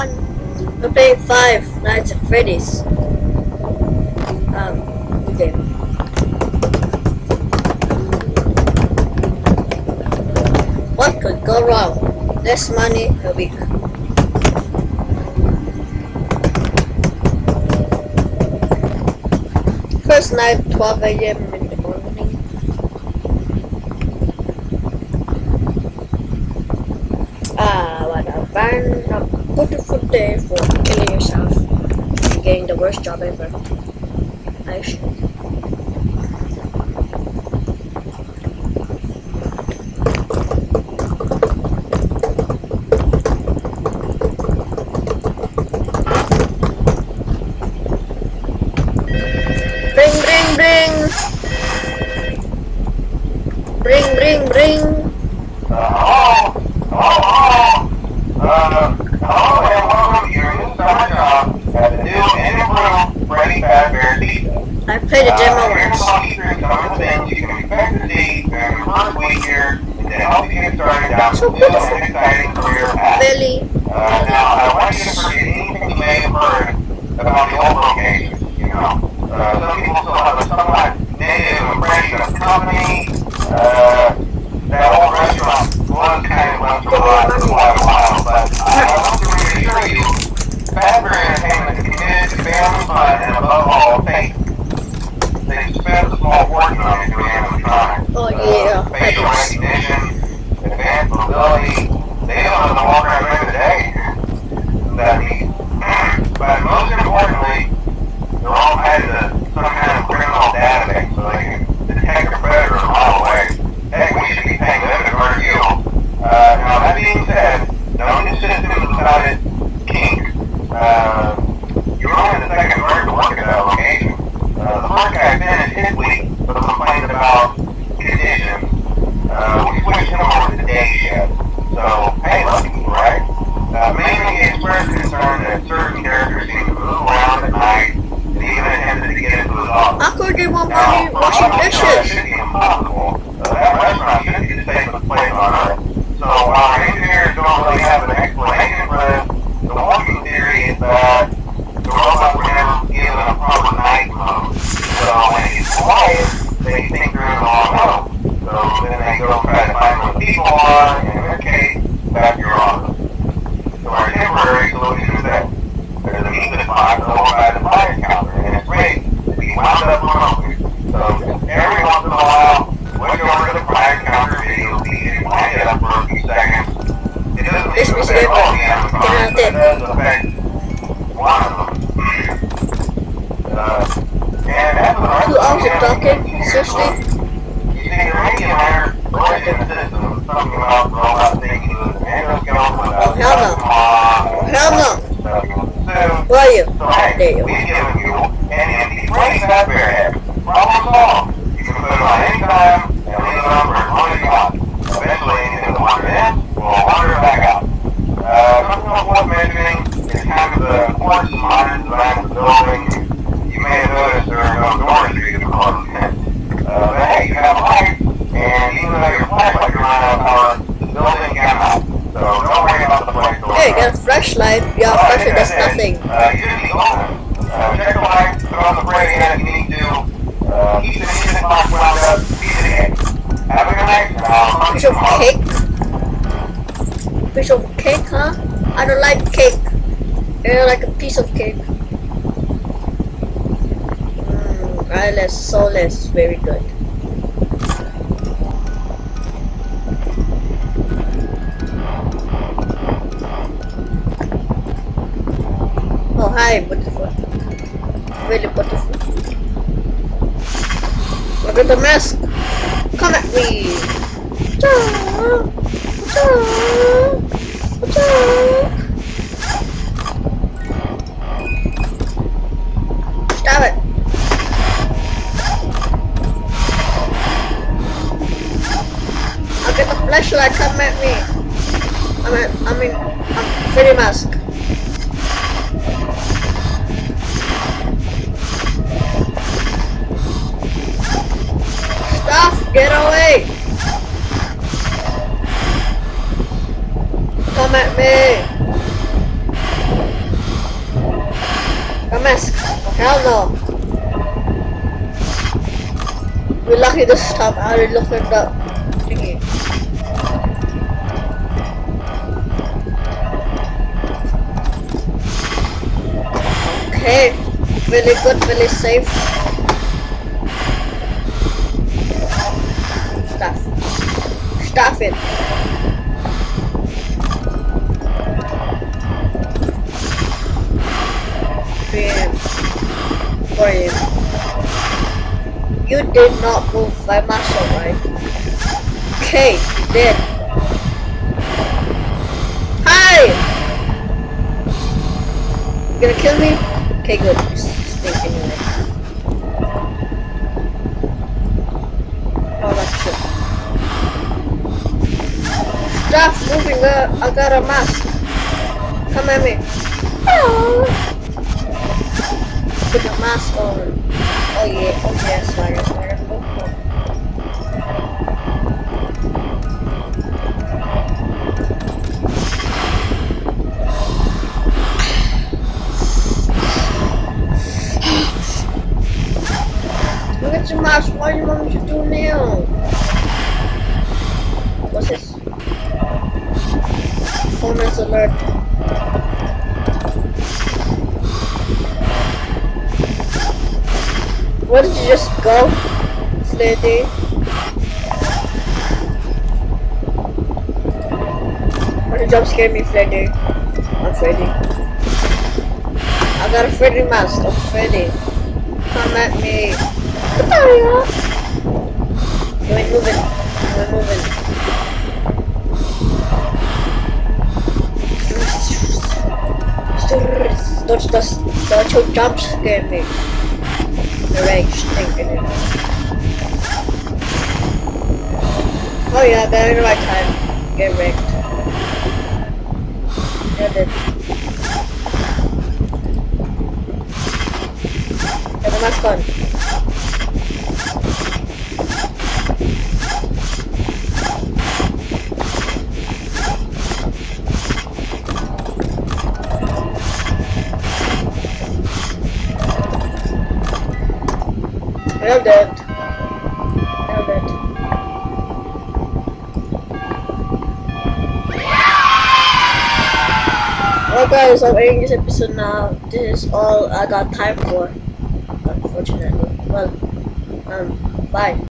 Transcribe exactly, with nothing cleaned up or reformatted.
on. We're playing Five Nights at Freddy's. Um, okay. What could go wrong? Less money a week. First night, twelve A M in the morning. Ah, what a fun, a beautiful day for killing yourself and getting the worst job ever. I should. Bring, bring, bring! Bring, bring, bring! Uh, hello? Hello? Uh, hello and welcome to your new summer job at the new and improved Freddy Fazbear Pizza. I played a demo uh, here's once. some features, some of the things you can expect to see during your first week here and to help you get started down So the new beautiful. and exciting career path. Belly. Uh, now, I want you to forget anything you may have heard about the old locations, you know. Uh, some people still have a somewhat negative impression of the company. Uh, that old restaurant was kind of left to rot for quite a while, but I want to reassure you, Fazbear Entertainment is committed to family fun and above all, faith. They spent a small fortune on these new animatronics. Oh yeah, Uh, facial recognition, advanced mobility, they don't know the walk around every day. That means, but most importantly, they're all tied to some kind of criminal database so they can detect a predator a mile away. Heck, we should be paying them to murder you. Uh, now that being said, no new system is without its kink. Uh, you're only the second murder to look at that location. Uh, the first guy finished his week with complaints about conditions. Uh, we switched him over to the day shift. So, hey, lucky, right? Uh, mainly he expressed concern that certain characters seem to move around at night and even attempted to get into his office. How could they want Now, money for washing all of us, it dishes? should be impossible. Uh, that restaurant should be the safest place on earth. So while our engineers don't really have an explanation for this, the working theory is that the robot were never given a proper night mode. So when he's quiet, they think they're in the wrong mode. So then they go try to find where the people are, and in their case, back to your office. So our temporary solution is that there's an English box over by the fire counter, and it's ready to be wound up remotely. So every once in a while, switch over to the fire counter video feed and wind it up for a few seconds. It doesn't This seem to was affect good. all the animatronics, but it does affect one of them. Uh, and as for the rest Two hours of of the talking? engineers, Seriously? you see, the radio there, voice in the system, something about the robot thinking it was an endoskeleton without Hell no. a Hell no. So, Who are you? so hey, There you we've go. given you an empty Freddy Fazbear head. Problem solved. You can put it on any time and leave it on for as long as you want. Eventually, anything that wanders in will wander back out. Uh, something else worth mentioning is kind of the ports and modern design of the building. You may have noticed there are no doors for you to close in. Uh, but hey, you have lights, and even though your flashlight can run out of power, the building can not. So don't worry about the place going Hey, got a flashlight. Yeah, flashlight does nothing. Uh, you just need to open it. Uh, check the light, put on the brake head if you need to. Uh, keep the music box wound up, feed it in. Have a good night, and I'll talk to Piece you of tomorrow. cake? Piece of cake, huh? I don't like cake. I like a piece of cake. Mmm, eyeless, soulless, very good. Oh, hi, beautiful. Really beautiful. Look at the mask. Come at me. Cha, cha, cha. Stop it. Look at the flashlight. Come at me. I mean, I mean, I'm Freddy Mask. Stop! Get away! Come at me! A mask. Hell no. We're lucky this time. I already looked at the thingy. Okay. Really good, really safe. Stuff. Stuff it. For you. You did not move by muscle, right? Okay, you did. Hi! You gonna kill me? Okay, good. You stink anyway. Oh, that's true. Stop moving! Uh, I got a mask. Come at me. Oh. Put the mask on. Oh yeah, oh yeah, swagger, swagger. Oh, oh. Look at your mask, what do you want me to do now? What's this? Performance alert. Where did you just go, lady? Why did you jump scare me, Freddy? I'm Freddy. I got a Freddy mask. I'm Freddy. Come at me. You ain't moving. You ain't moving. Don't just don't you jump scare me. The rage thinking it. Oh yeah, I got it in the right time. Get wrecked. Yeah, I did. Get the mask on. I'm dead. I'm dead. Well guys, I'm ending this episode now. This is all I got time for. Unfortunately. Well, um, bye.